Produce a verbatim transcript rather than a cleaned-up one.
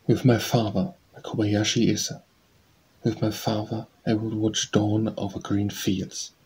With my father, by Kobayashi Issa. With my father I would watch dawn over green fields,